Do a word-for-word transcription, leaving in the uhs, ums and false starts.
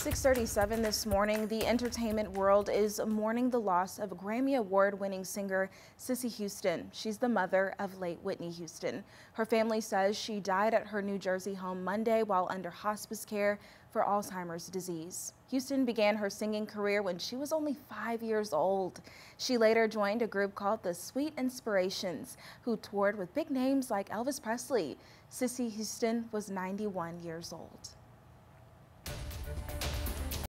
six thirty-seven this morning, the entertainment world is mourning the loss of Grammy Award-winning singer Cissy Houston. She's the mother of late Whitney Houston. Her family says she died at her New Jersey home Monday while under hospice care for Alzheimer's disease. Houston began her singing career when she was only five years old. She later joined a group called the Sweet Inspirations, who toured with big names like Elvis Presley. Cissy Houston was ninety-one years old.